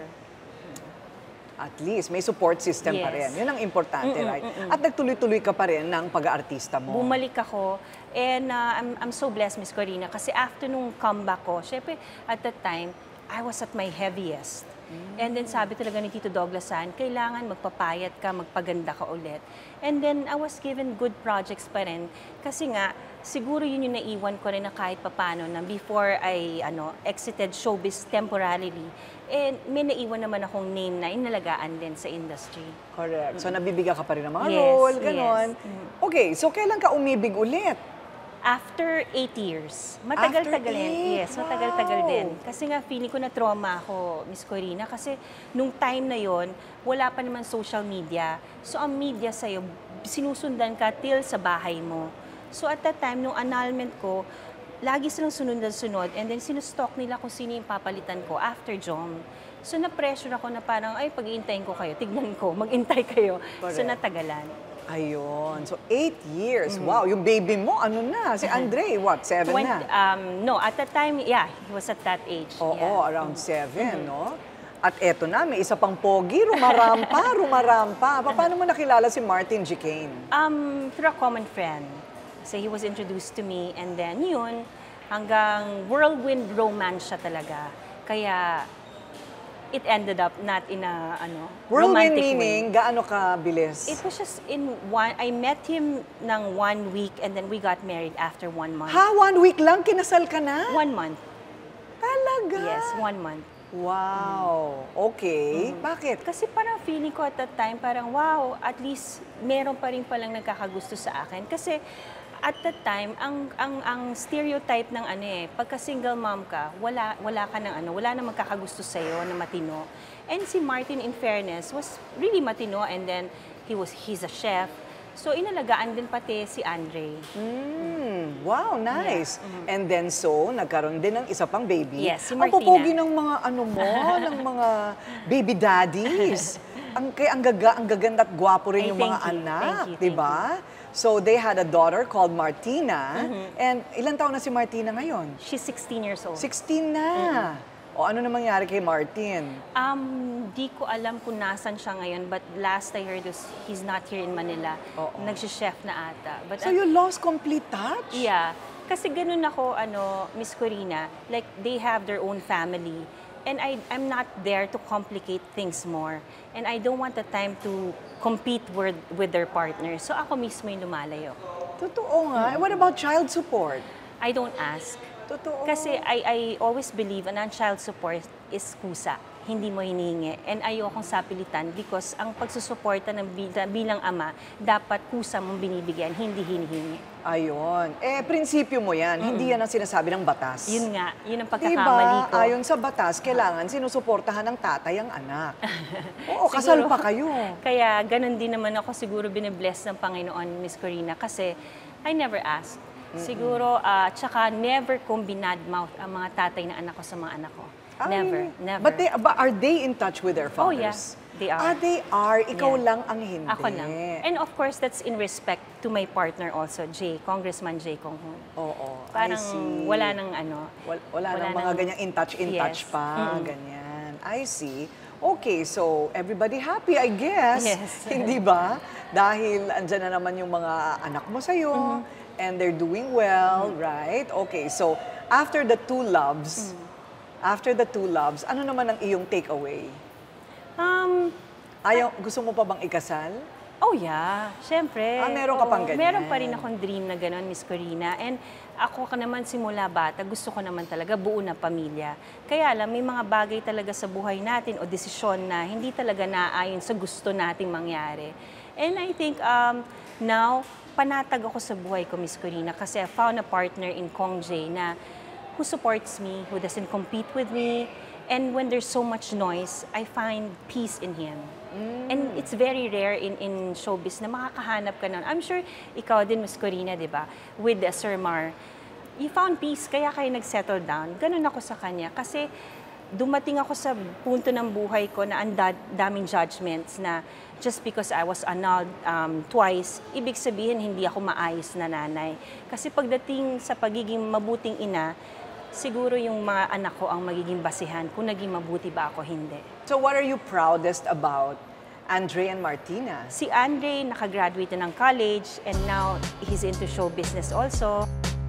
At least may support system pa rin. Yes. Yun ang importante, right? At nagtuloy-tuloy ka pa rin ng pag-aartista mo. Bumalik ako and I'm so blessed, Miss Corina, kasi after nung comeback ko, syempre at that time, I was at my heaviest. And then sabi talaga ni Tito Douglasan, kailangan magpapayat ka, magpaganda ka ulit. And then I was given good projects pa rin kasi nga siguro yun yung naiwan ko rin na kahit papano na before I exited showbiz temporarily. And may naiwan naman akong name na inalagaan din sa industry. Correct. So nabibigyan ka pa rin ng mga Yes, role, ganon. yes. Okay, so kailan ka umibig ulit? After 8 years. Matagal-tagal After din. 8? Yes, matagal-tagal Wow. din. Kasi nga, feeling ko na trauma ako, Miss Corina. Kasi nung time na yon wala pa naman social media. So, ang media sa'yo, sinusundan ka till sa bahay mo. So, at that time, nung annulment ko, lagi silang sunod-sunod. And then, sinustalk nila kung sino yung papalitan ko after Jom. So, na-pressure ako na parang, ay, pag-iintayin ko kayo, tignan ko, mag-intay kayo. So, Correct. natagalan. Ayun. So 8 years. Wow, yung baby mo, ano na? Si Andre, what, 7 na? No, at that time, yeah, he was at that age. Oo, yeah. around 7, no? At eto na, may isa pang pogi, rumarampa. Paano mo nakilala si Martin G. Kane? Through a common friend. So he was introduced to me and then yun, hanggang whirlwind romance siya talaga. Kaya it ended up not in a Whirlwind romantic meaning, way. gaano ka bilis? It was just I met him ng 1 week and then we got married after 1 month. Ha, 1 week lang, kinasal ka na? 1 month. Talaga? Yes, 1 month. Wow. Okay. Bakit? Kasi parang feeling ko at that time, parang wow, at least meron pa rin palang nagkakagusto sa akin. Kasi at that time, ang stereotype ng pagka single mom ka, wala ka ng wala na magkakagusto sa'yo na matino. And si Martin, in fairness, was really matino and then he's a chef. So inalagaan din pati si Andre. Wow, nice. And then so, nagkaroon din ng isa pang baby. Yes, si Ang Martina. pupugi ng mga ng mga baby daddies. ang gaganda at gwapo rin Ay, yung mga thank you, anak, thank you, di ba? So they had a daughter called Martina. And ilang taon na si Martina ngayon? She's 16 years old. 16 na. O ano na mangyari kay Martin? Di ko alam kung nasan siya ngayon, but last I heard is he's not here in Manila. Oo. Nagsi-chef na ata. But So you lost complete touch? yeah. Kasi ganun ako, Miss Corina, like they have their own family. And I'm not there to complicate things more. And I don't want the time to compete with their partners. So ako mismo yung lumalayo. Totoo nga. What about child support? I don't ask. Totoo. Kasi I always believe na ang child support is kusa. Hindi mo hinihingi. And ayokong sapilitan because ang pagsusuporta ng bilang ama, dapat kusa mong binibigyan, hindi hinihingi. Ayun. Prinsipyo mo yan. Hindi yan ang sinasabi ng batas. Yun nga, yun ang pagkakamali ko. Ayon sa batas, kailangan sinusuportahan ng tatay ang anak. Oo, kasal Siguro, pa kayo. Kaya ganun din naman ako siguro binibless ng Panginoon, Miss Corina, kasi I never asked. Siguro, tsaka never kong binadmouth ang mga tatay na anak ko sa mga anak ko. Never, never. But are they in touch with their Oh, fathers? yeah. They are. They are. Ikaw Yeah. lang ang hindi. Ako lang. And of course, that's in respect to my partner also, Congressman Jay Kong Hoon. Oo, Parang I see. wala nang Wala nang mga ganyang in-touch Yes. pa. Ganyan. I see. Okay, so everybody happy, I guess. Yes. Hindi ba? Dahil andyan na naman yung mga anak mo sa'yo, and they're doing well, right? Okay, so after the two loves, ano naman ang iyong takeaway? Gusto mo pa bang ikasal? Oh yeah, syempre. Meron ka pang ganyan? Meron pa rin akong dream na gano'n, Miss Corina. And ako ka naman simula bata, gusto ko naman talaga buo na pamilya. Kaya lang, may mga bagay talaga sa buhay natin o desisyon na hindi talaga naayon sa gusto nating mangyari. And I think now, panatag ako sa buhay ko, Miss Corina, kasi I found a partner in Kong J na who supports me, who doesn't compete with me. And when there's so much noise, I find peace in him. And it's very rare in showbiz na makakahanap ka nun. I'm sure ikaw din, Miss Corina, di ba? With Sir Mar, you found peace, kaya kayo nag-settle down. Ganun ako sa kanya. Kasi dumating ako sa punto ng buhay ko na ang daming judgments na just because I was annulled twice, ibig sabihin hindi ako maayos na nanay. Kasi pagdating sa pagiging mabuting ina, siguro yung mga anak ko ang magiging basihan kung naging mabuti ba ako, hindi. So what are you proudest about Andre and Martina? Si Andre, nakagraduate na ng college and now he's into show business also.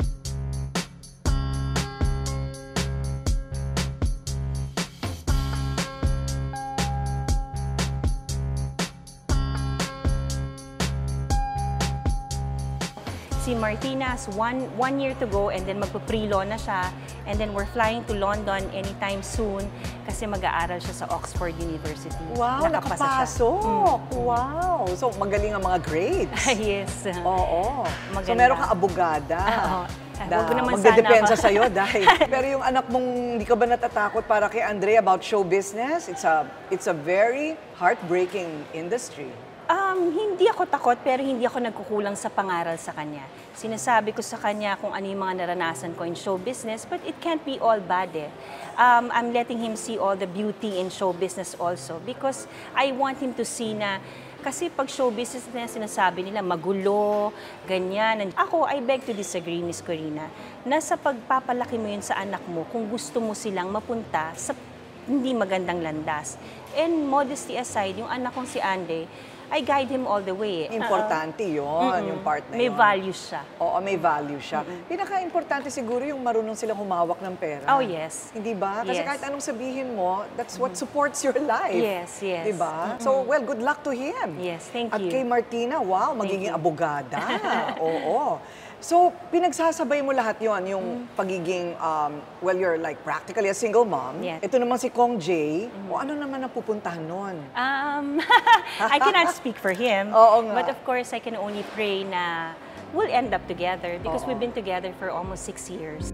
Si Martina has one year to go and then magpa-pre-law na siya. And then we're flying to London anytime soon kasi mag-aaral siya sa Oxford University. Wow, Nakapasa siya. nakapasok! Wow! So, magaling ang mga grades. Yes. Oo. So, Maganda. meron kang abogada. Oo. Huwag naman magdedepensa sana ako. sa'yo dahil. Pero yung anak mong, hindi ka ba natatakot para kay Andre about show business? It's a very heartbreaking industry. Hindi ako takot pero hindi ako nagkukulang sa pangaral sa kanya. Sinasabi ko sa kanya kung ano yung mga naranasan ko in show business, but it can't be all bad eh. I'm letting him see all the beauty in show business also because I want him to see na kasi pag show business na sinasabi nila magulo, ganyan. Ako, I beg to disagree, Miss Corina. Nasa pagpapalaki mo yun sa anak mo kung gusto mo silang mapunta sa hindi magandang landas. And modesty aside, yung anak kong si Andre, I guide him all the way. Importante yun, yung part na May yun. values siya. Oo, may value siya. Pinaka-importante siguro yung marunong silang humawak ng pera. Oh, yes. Hindi ba? Kasi Yes. kahit anong sabihin mo, that's what supports your life. Yes, yes. Di ba? So, well, good luck to him. Yes, thank At you. kay Martina, wow, magiging you. abogada. Oo. So, pinagsasabay mo lahat yon yung pagiging, well, you're like practically a single mom. Yes. Ito naman si Kong J. O ano naman ang pupuntahan nun? I cannot speak for him. Oo nga. But of course, I can only pray na we'll end up together because Oo. we've been together for almost 6 years.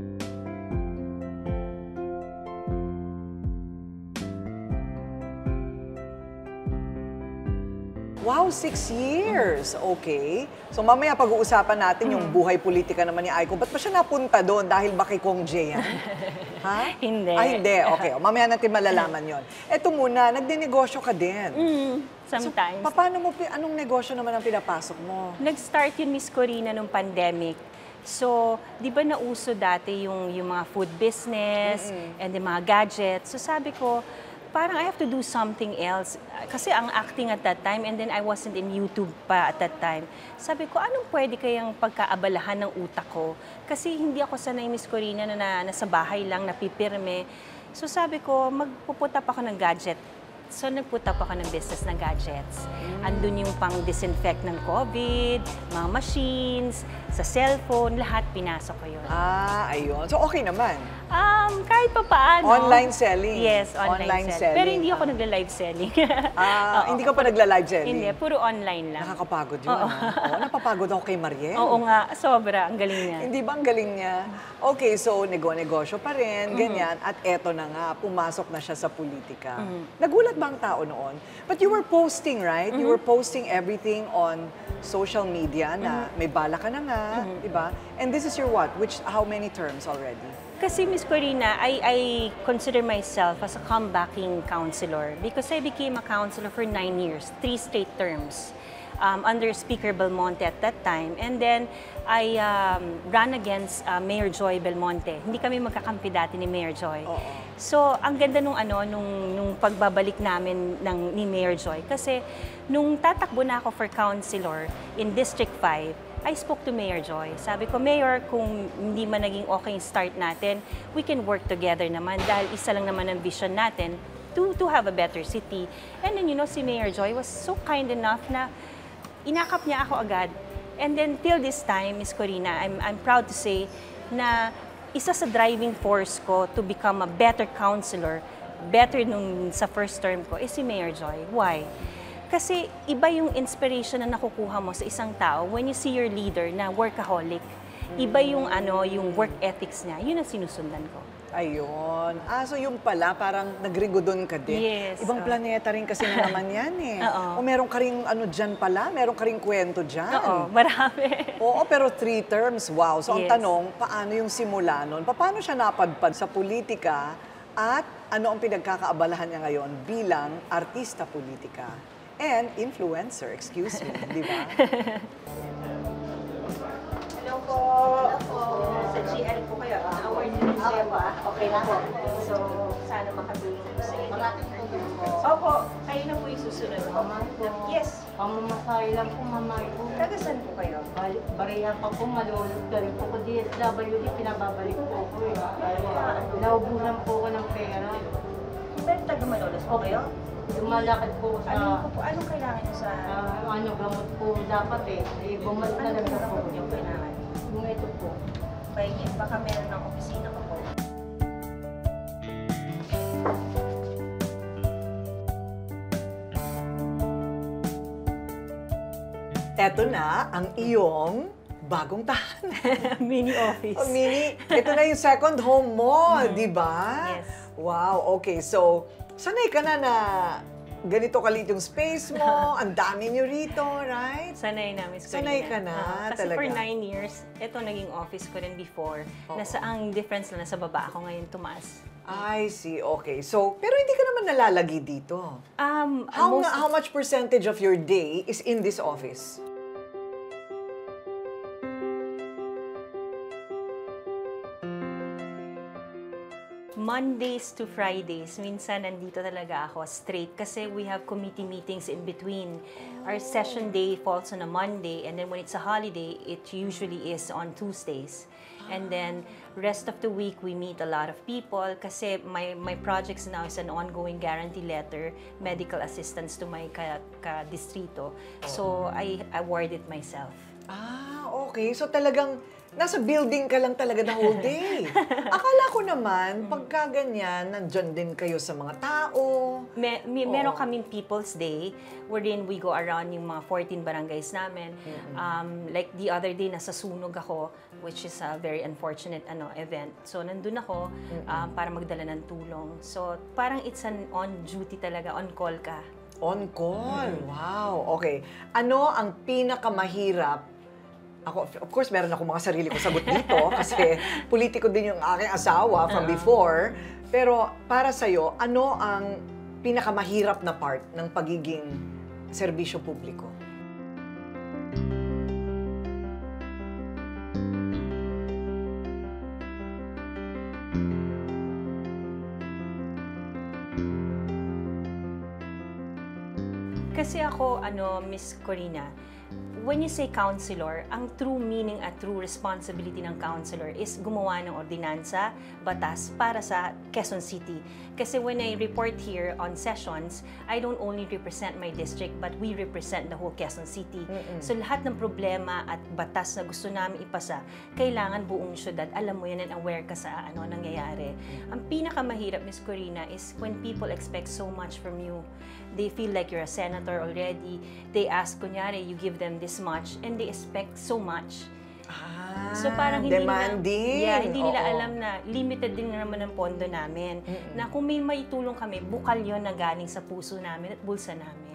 Wow, 6 years. Okay. So mamaya pag-uusapan natin yung buhay politika naman ni Aiko. Ba't ba siya napunta doon? Dahil ba kay Kong J yan? Ha? Hindi. Hindi. Okay. O, mamaya natin malalaman yon. Eto muna, nagdinegosyo ka din. Sometimes. So, paano mo, anong negosyo naman ang pinapasok mo? Nag-start yun, Miss Corina, nung pandemic. So, di ba nauso dati yung mga food business and the mga gadgets. So sabi ko, parang I have to do something else. Kasi ang acting at that time, and then I wasn't in YouTube pa at that time. Sabi ko, anong pwede kayang pagkaabalahan ng utak ko? Kasi hindi ako sanay, Miss Corina, na nasa bahay lang, napipirme. So sabi ko, magpuput up ako ng gadget. So nagput up ako ng business ng gadgets. Andun yung pang-disinfect ng COVID, mga machines, sa cellphone, lahat pinasok ko yun. Ayun. So, okay naman. Kahit pa paano. Online selling. Yes, online selling. Pero hindi ako nagla-live selling. Hindi ka pa nagla-live selling? Hindi, puro online lang. Nakakapagod yun. Oo, napapagod ako kay Mariel. Oo nga, sobra. Ang galing niya. Hindi ba ang galing niya? Okay, so negosyo pa rin, ganyan. At eto na nga, pumasok na siya sa politika. Nagulat ba ang tao noon? But you were posting, right? You were posting everything on social media na may bala ka na nga, di ba? And this is your what? How many terms already? Kasi, Miss Corina, I consider myself as a comebacking counselor because I became a counselor for 9 years, 3 straight terms. Under Speaker Belmonte at that time. And then, I ran against Mayor Joy Belmonte. Hindi kami magkakampi dati ni Mayor Joy. So, ang ganda nung pagbabalik namin ni Mayor Joy. Kasi, nung tatakbo na ako for councilor in District 5, I spoke to Mayor Joy. Sabi ko, Mayor, kung hindi man naging okay yung start natin, we can work together naman dahil isa lang naman ang vision natin to have a better city. And then, si Mayor Joy was so kind enough na inakap niya ako agad. And then, till this time, Miss Corina, I'm proud to say na isa sa driving force ko to become a better counselor, better nung sa first term ko, is si Mayor Joy. Why? Kasi iba yung inspiration na nakukuha mo sa isang tao when you see your leader na workaholic. Iba yung work ethics niya. Yun ang sinusundan ko. Ayun. So yung pala, parang nagrigodon ka din. Yes. Ibang planeta rin kasi na naman yan eh. O meron ka rin dyan pala, meron ka rin kwento dyan. Oo, marami. Oo, pero 3 terms, wow. So ang Yes. tanong, paano yung simula nun? Paano siya napadpad sa politika at ano ang pinagkakaabalahan niya ngayon bilang artista politika? And influencer, excuse me, di ba? Hello po. Sa GL po kayo. Award din kayo pa. Okay na po. So, sana makatulong po sa inyo. Opo, kayo na po yung susunod. Yes. Pamamasahe lang po, mamay po. Taga saan po kayo? Bariya pa po, malulog ka rin po ko. DSWD, pinababalik po ako eh. Naubusan po ko ng pera. Pero taga Malolos po kayo? Lumalakad po sa... Anong kailangan nyo sa... gamot po dapat eh. Bumalik na lang po. yung kailangan? Yung ito po. Pahingin, baka meron ng opisina ko po. Eto na ang iyong bagong tahanan. Mini office. Ito na yung second home mo, di ba? Yes. Wow, okay. So, sanay ka na ganito kalit yung space mo, ang dami nyo rito, right? Sanay na, Miss Corina. Sanay ka na, Kasi talaga. for 9 years, ito naging office ko rin before. Nasa ang difference na nasa baba ako ngayon tumaas. I see, okay. So, pero hindi ka naman nalalagi dito. How much percentage of your day is in this office? Mondays to Fridays, minsan nandito talaga ako straight kasi we have committee meetings in between. Our session day falls on a Monday and then when it's a holiday, it usually is on Tuesdays. And then rest of the week, we meet a lot of people kasi my projects now is an ongoing guarantee letter, medical assistance to my ka-distrito. So I award it myself. Okay. So talagang nasa building ka lang talaga the whole day. Akala ko naman, pagka ganyan, nandyan din kayo sa mga tao. Meron kaming People's Day wherein we go around yung mga 14 barangays namin. Like the other day, nasa Sunog ako, which is a very unfortunate event. So nandun ako para magdala ng tulong. So parang it's an on-duty talaga, on-call ka. On-call? Wow. Okay. Ano ang pinakamahirap? Ako, of course, meron ako mga sarili kong sagot dito kasi politiko din yung aking asawa from before. Pero para sa'yo, ano ang pinakamahirap na part ng pagiging serbisyo publiko? Kasi ako, Miss Corina, when you say counselor, ang true meaning at true responsibility ng counselor is gumawa ng ordinansa, batas para sa Quezon City. Kasi when I report here on sessions, I don't only represent my district, but we represent the whole Quezon City. So lahat ng problema at batas na gusto namin ipasa, kailangan buong syudad, alam mo yan and aware ka sa nangyayari. Ang pinakamahirap, Miss Corina, is when people expect so much from you. They feel like you're a senator already. They ask, kunyari, you give them this much, and they expect so much. So parang demanding. Hindi nila alam na limited din naman ang pondo namin. Na kung may maitulong kami, bukal yon na galing sa puso namin at bulsa namin.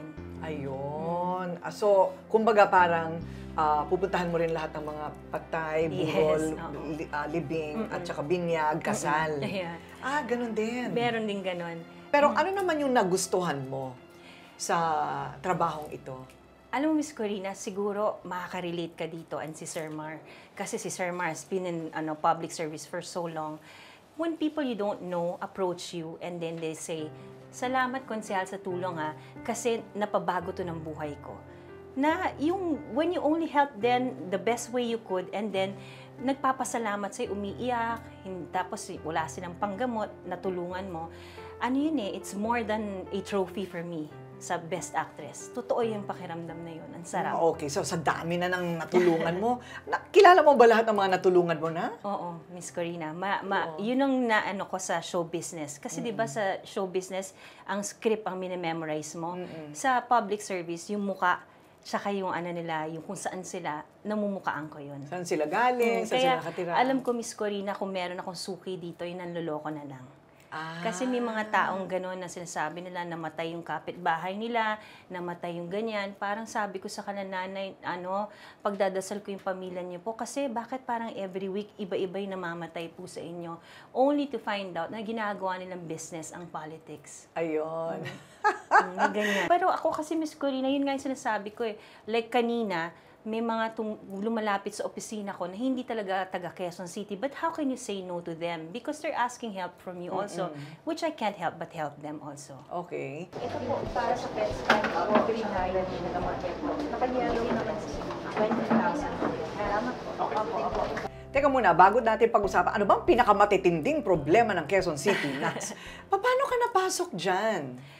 Ayun. So, kumbaga parang pupuntahan mo rin lahat ng mga patay, burol, libing, at saka binyag, kasal. Yeah. Ganun din. Meron din ganun. Pero ano naman yung nagustuhan mo sa trabahong ito? Alam mo, Miss Corina, siguro makaka-relate ka dito and si Sir Mar. Kasi si Sir Mar has been in public service for so long. When people you don't know approach you and then they say, "Salamat, konsehal, sa tulong kasi napabago to ng buhay ko." Na when you only help them the best way you could and then nagpapasalamat sa'yo, umiiyak, tapos wala silang panggamot, natulungan mo. It's more than a trophy for me sa Best Actress. Totoo yung pakiramdam na yun. Ang sarap. Okay, so sa dami na ng natulungan mo, kilala mo ba lahat ng mga natulungan mo na? Oo, Miss Corina. Yun ang naano ko sa show business. Kasi di ba sa show business, ang script ang minememorize mo. Sa public service, yung muka, tsaka yung yung kung saan sila, namumukaan ko yun. Saan sila galing? Saan sila nakatira? Alam ko, Miss Corina, kung meron akong suki dito, yun ang loloko na lang. Kasi may mga taong gano'n na sinasabi nila, namatay yung kapitbahay nila, namatay yung ganyan. Parang sabi ko sa nanay, pagdadasal ko yung pamilya niyo po. Kasi bakit parang every week, iba-iba yung namamatay po sa inyo? Only to find out na ginagawa nilang business ang politics. Ayun. Ganyan. Pero ako kasi, Miss Corina, yun nga yung sinasabi ko Like kanina, may mga lumalapit sa opisina ko na hindi talaga taga Quezon City. But how can you say no to them? Because they're asking help from you also, which I can't help but help them also. Okay. Ito po, para sa pets, Green Island na naman po. Nakanyalo naman sa 20,000. Salamat po. Opo. Teka muna, bago natin pag-usapan, ano bang pinakamatitinding problema ng Quezon City? Paano ka napasok dyan?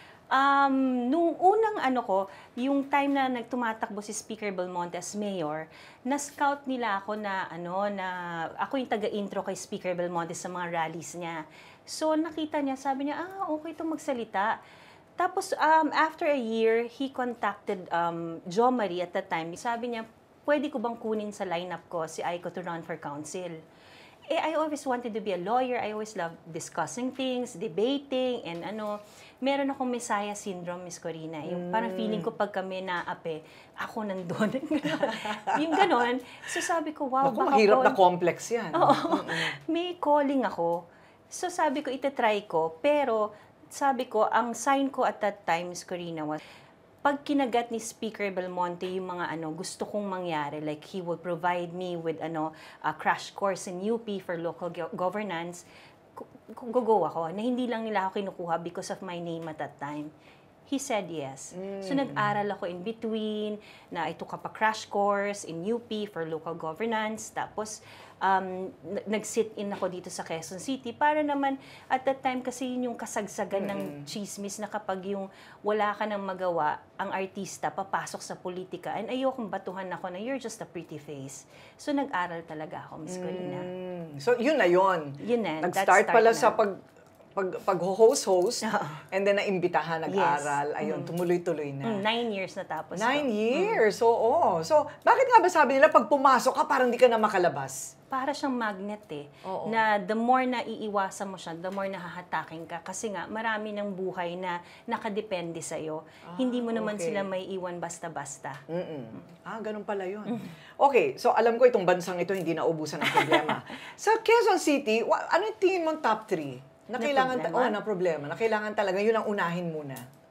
Nung unang yung time na nagtumatakbo si Speaker Belmonte as mayor, na-scout nila ako na ako yung taga-intro kay Speaker Belmonte sa mga rallies niya. So nakita niya, sabi niya, okay itong magsalita. Tapos after a year, he contacted Jo Marie at that time. Sabi niya, pwede ko bang kunin sa lineup ko si Aiko to run for council? I always wanted to be a lawyer. I always loved discussing things, debating, and meron akong Messiah syndrome, Miss Corina. Yung parang feeling ko pag kami naape, ako nandun. Yung ganon. So sabi ko, wow, baka mahirap na complex yan. May calling ako. So sabi ko, itatry ko. Pero sabi ko, ang sign ko at that time, Miss Corina, was pag kinagat ni Speaker Belmonte yung mga gusto kong mangyari, like he will provide me with a crash course in UP for local governance, go ako, na hindi lang nila ako kinukuha because of my name at that time. He said yes. So nag-aral ako in between, na I took up a crash course in UP for local governance, tapos nag-sit-in ako dito sa Quezon City para naman, at that time kasi yun yung kasagsagan ng chismis na kapag yung wala ka nang magawa, ang artista papasok sa politika, and ayokong batuhan ako na you're just a pretty face. So nag-aral talaga ako, Miss Corina. So yun na yun. Yun na. Nag-start pala sa pag-host, and then naimbitahan, nag-aral, ayun, tumuloy-tuloy na. 9 years na tapos. 9 years, oo. So, bakit nga ba sabi nila, pag pumasok ka, parang di ka na makalabas? Para siyang magnet Oo. na the more na iiwasan mo siya, the more nahahatakin ka. Kasi nga, marami ng buhay na nakadepende sa'yo. Hindi mo naman sila may iwan basta-basta. Ganun pala yun. Okay, so alam ko itong bansang ito hindi naubusan ng problema. Sa Quezon City, ano yung tingin mong top 3? Na kailangan, na problema, na kailangan talaga, yun ang unahin muna.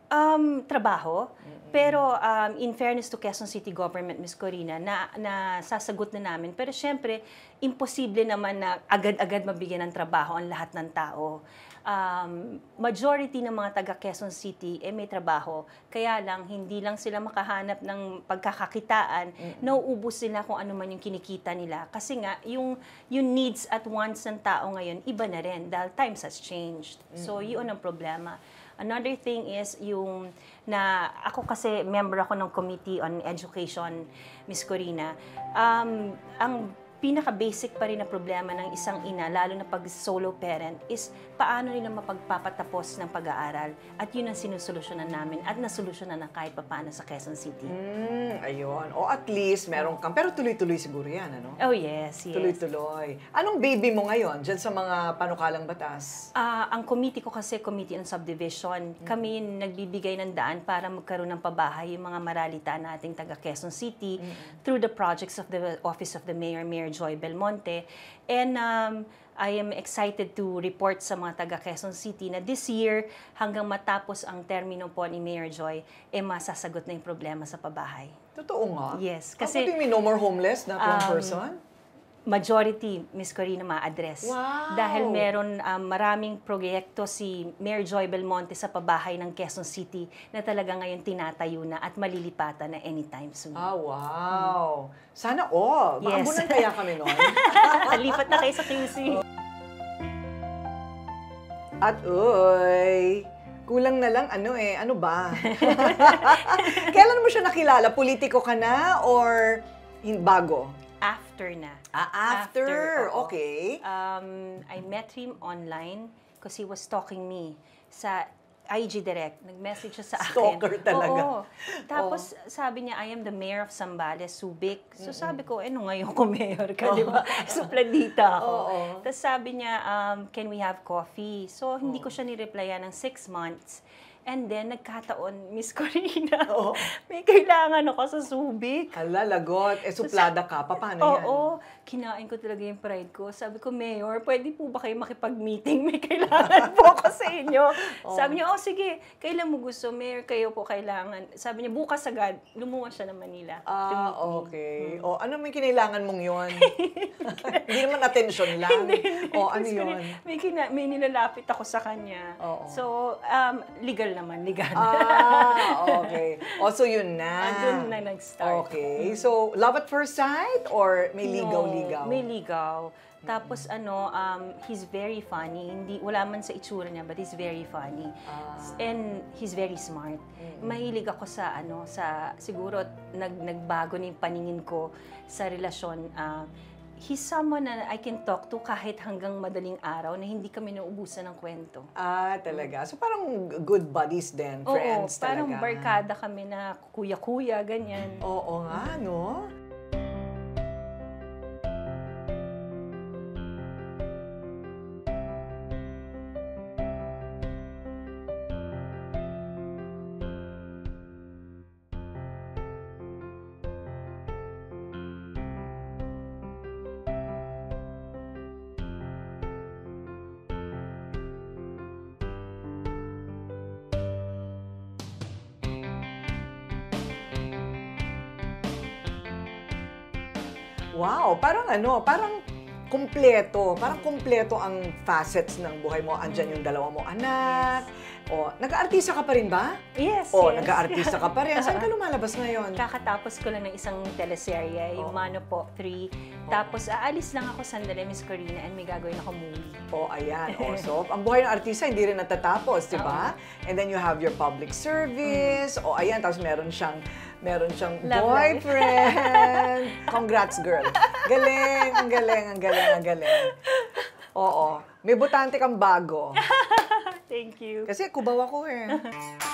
Trabaho. Pero in fairness to Quezon City Government, Ms. Corina, na sasagot na namin. Pero syempre, imposible naman na agad-agad mabigyan ng trabaho ang lahat ng tao. Majority ng mga taga Quezon City may trabaho. Kaya lang, hindi lang sila makahanap ng pagkakakitaan, nauubos sila kung ano man yung kinikita nila. Kasi nga, yung needs at wants ng tao ngayon, iba na rin dahil times has changed. So, yun ang problema. Another thing is yung na ako kasi member ako ng Committee on Education, Ms. Corina. Ang pinaka-basic pa rin na problema ng isang ina, lalo na pag solo parent, is paano nila mapagpapatapos ng pag-aaral. At yun ang sinusolusyonan namin at nasolusyonan na kahit papaano sa Quezon City. Ayun. O at least meron kang, pero tuloy-tuloy siguro yan, ano? Oh yes, yes. Tuloy-tuloy. Anong baby mo ngayon dyan sa mga panukalang batas? Ang committee ko kasi, Committee on Subdivision, kami nagbibigay ng daan para magkaroon ng pabahay yung mga maralita nating taga Quezon City through the projects of the Office of the Mayor Joy Belmonte. And I am excited to report sa mga taga Quezon City na this year, hanggang matapos ang termino po ni Mayor Joy, masasagot na yung problema sa pabahay. Totoo nga? Yes. Kasi Kasi may no more homeless, not one person? majority, Ms. Corina, ma-address. Wow! Dahil meron maraming proyekto si Mayor Joy Belmonte sa pabahay ng Quezon City na talaga ngayon tinatayo na at malilipatan na anytime soon. Wow! Sana all. Baka Yes. bunan kaya kami nun. Lipat na kayo sa QC. At kulang na lang ano ba? Kailan mo siya nakilala? Politiko ka na or bago? After na. After. oo. Okay. I met him online because he was stalking me sa IG Direct. Nag-message siya sa akin. Stalker talaga. Oo. Tapos sabi niya, I am the mayor of Zambales, Subic. So sabi ko, ngayon ko mayor ka, di ba? Supladita ako. Tapos sabi niya, can we have coffee? So hindi ko siya nireplyan ng 6 months. And then, nagkataon, Miss Corina, may kailangan ako sa Subic. Hala, lagot. Suplada ka. Paano yan? Oo. Kinain ko talaga yung pride ko. Sabi ko, Mayor, pwede po ba kayo makipag-meeting? May kailangan po ako sa inyo. Sabi niya, sige, kailan mo gusto? Mayor, kayo po kailangan. Sabi niya, bukas agad. Lumuwas siya ng Manila. Okay. Ano may kinailangan mong yon? Hindi naman attention lang. Ano yun? May nilalapit ako sa kanya. So, legal naman, legal. Okay. So yun na. Doon na nag-start. Okay. So, love at first sight or may ligaw-ligaw? No, may ligaw. Tapos he's very funny. Wala man sa itsura niya, but he's very funny. And he's very smart. Mahilig ako sa siguro nagbago na yung paningin ko sa relasyon. He's someone na I can talk to kahit hanggang madaling araw na hindi kami nauubusan ng kwento. Talaga. So parang good buddies din, friends talaga. Parang barkada kami na kuya-kuya, ganyan. Oo nga, no? Wow, parang kumpleto. Parang kumpleto ang facets ng buhay mo. Andyan yung dalawa mo anak. Nag-aartista ka pa rin ba? Yes, nag-aartista ka pa rin. Saan ka lumalabas ngayon? Kakatapos ko lang ng isang teleserye, yung Mano Po 3. Tapos aalis lang ako sandali, Miss Corina, and may gagawin ako movie. Ayan. So, ang buhay ng artista hindi rin natatapos, di ba? And then you have your public service. Ayan. Tapos meron siyang boyfriend. Congrats, girl. Galing, ang galing, ang galing, ang galing. Oo. May botante kang bago. Thank you. Kasi kubaw ako eh.